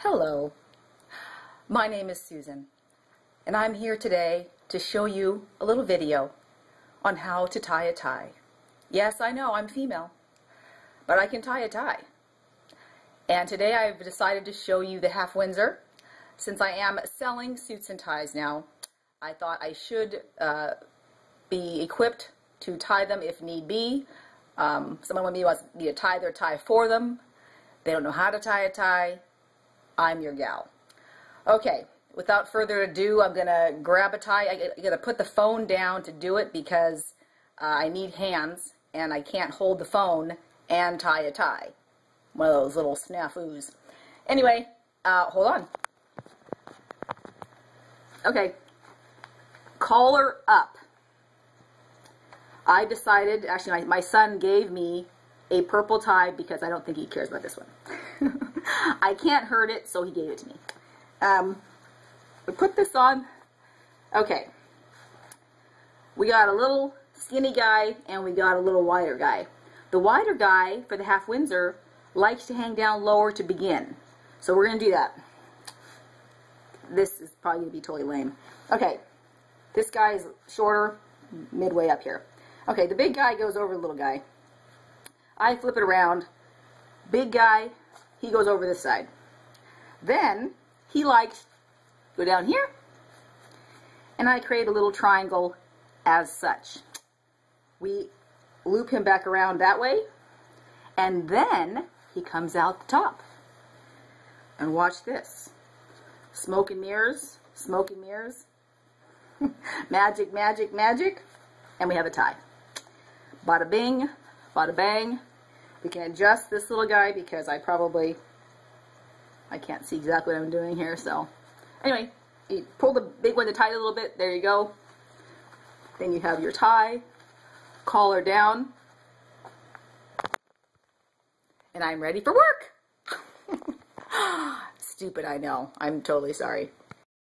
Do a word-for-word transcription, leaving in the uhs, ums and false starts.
Hello, my name is Susan, and I'm here today to show you a little video on how to tie a tie. Yes, I know I'm female, but I can tie a tie. And today I've decided to show you the Half-Windsor. Since I am selling suits and ties now, I thought I should uh, be equipped to tie them if need be. Um, someone wants me to tie their tie for them. They don't know how to tie a tie. I'm your gal. Okay, without further ado, I'm going to grab a tie. I, I got to put the phone down to do it because uh, I need hands and I can't hold the phone and tie a tie. One of those little snafus. Anyway, uh, hold on. Okay, collar up. I decided, actually my, my son gave me a purple tie because I don't think he cares about this one. I can't hurt it, so he gave it to me. Um, we put this on. Okay. We got a little skinny guy and we got a little wider guy. The wider guy for the Half-Windsor likes to hang down lower to begin. So we're going to do that. This is probably going to be totally lame. Okay. This guy is shorter, midway up here. Okay, the big guy goes over the little guy. I flip it around. Big guy, he goes over this side. Then, he likes go down here, and I create a little triangle as such. We loop him back around that way, and then he comes out the top. And watch this. Smoke and mirrors, smoke and mirrors. Magic, magic, magic. And we have a tie. Bada bing, bada bang. We can adjust this little guy because I probably, I can't see exactly what I'm doing here, so. Anyway, you pull the big one to tie it a little bit, there you go. Then you have your tie, collar down, and I'm ready for work. Stupid, I know. I'm totally sorry.